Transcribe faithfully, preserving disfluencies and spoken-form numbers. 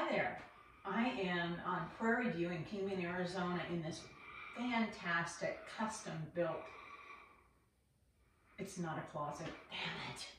there. I am on Prairie View in Kingman, Arizona in this fantastic custom built, it's not a closet, damn it.